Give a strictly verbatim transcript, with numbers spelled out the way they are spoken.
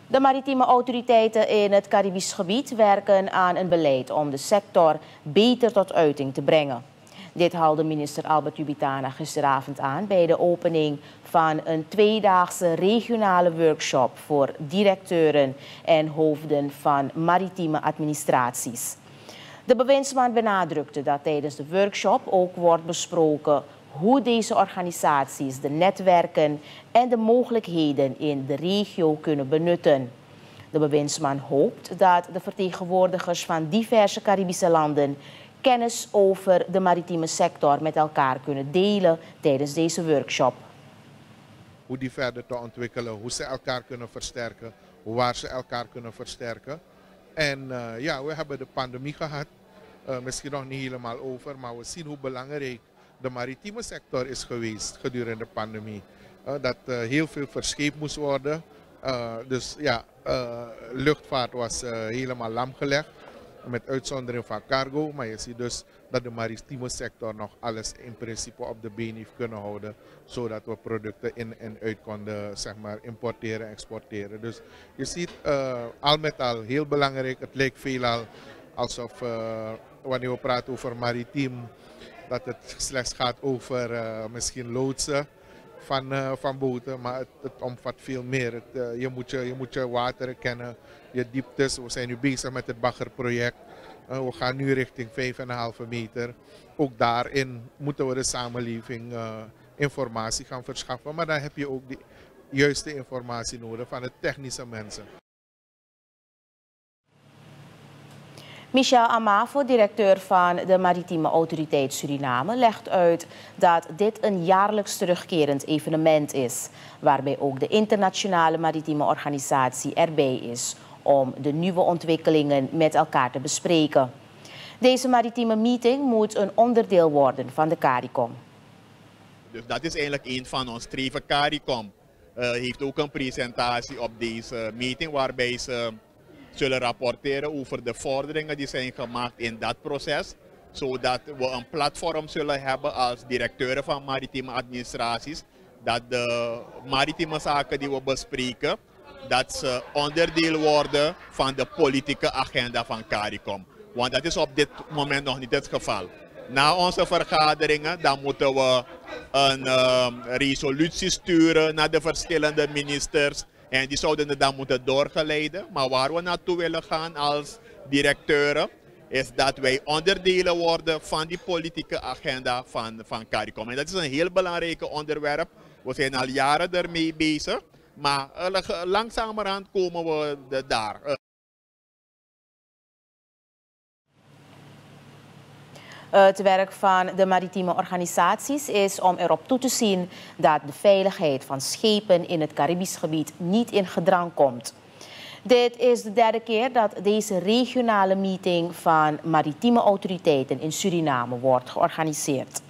De maritieme autoriteiten in het Caribisch gebied werken aan een beleid om de sector beter tot uiting te brengen. Dit haalde minister Albert Jubitana gisteravond aan bij de opening van een tweedaagse regionale workshop voor directeuren en hoofden van maritieme administraties. De bewindsman benadrukte dat tijdens de workshop ook wordt besproken hoe deze organisaties de netwerken en de mogelijkheden in de regio kunnen benutten. De bewindsman hoopt dat de vertegenwoordigers van diverse Caribische landen kennis over de maritieme sector met elkaar kunnen delen tijdens deze workshop. Hoe die verder te ontwikkelen, hoe ze elkaar kunnen versterken, waar ze elkaar kunnen versterken. En uh, ja, we hebben de pandemie gehad, uh, misschien nog niet helemaal over, maar we zien hoe belangrijk de maritieme sector is geweest gedurende de pandemie. Uh, dat uh, heel veel verscheept moest worden. Uh, dus ja, uh, luchtvaart was uh, helemaal lamgelegd. Met uitzondering van cargo, maar je ziet dus dat de maritieme sector nog alles in principe op de been heeft kunnen houden, zodat we producten in en uit konden, zeg maar, importeren en exporteren. Dus je ziet uh, al met al heel belangrijk, het lijkt veelal alsof uh, wanneer we praten over maritiem, dat het slechts gaat over uh, misschien loodsen van, uh, van boten, maar het, het omvat veel meer. Het, uh, je, moet je, je moet je wateren kennen, je dieptes. We zijn nu bezig met het baggerproject. Uh, we gaan nu richting vijf komma vijf meter. Ook daarin moeten we de samenleving uh, informatie gaan verschaffen, maar dan heb je ook de juiste informatie nodig van de technische mensen. Michel Amavo, directeur van de Maritieme Autoriteit Suriname, legt uit dat dit een jaarlijks terugkerend evenement is, waarbij ook de internationale maritieme organisatie erbij is om de nieuwe ontwikkelingen met elkaar te bespreken. Deze maritieme meeting moet een onderdeel worden van de CARICOM. Dus dat is eigenlijk een van ons streven. CARICOM uh, heeft ook een presentatie op deze meeting waarbij ze zullen rapporteren over de vorderingen die zijn gemaakt in dat proces, zodat we een platform zullen hebben als directeuren van maritieme administraties, dat de maritieme zaken die we bespreken, dat ze onderdeel worden van de politieke agenda van CARICOM. Want dat is op dit moment nog niet het geval. Na onze vergaderingen dan moeten we een uh, resolutie sturen naar de verschillende ministers. En die zouden het dan moeten doorgeleiden. Maar waar we naartoe willen gaan als directeuren, is dat wij onderdelen worden van die politieke agenda van, van CARICOM. En dat is een heel belangrijk onderwerp. We zijn al jaren ermee bezig. Maar uh, langzamerhand komen we de, daar. Uh. Het werk van de maritieme organisaties is om erop toe te zien dat de veiligheid van schepen in het Caribisch gebied niet in gedrang komt. Dit is de derde keer dat deze regionale meeting van maritieme autoriteiten in Suriname wordt georganiseerd.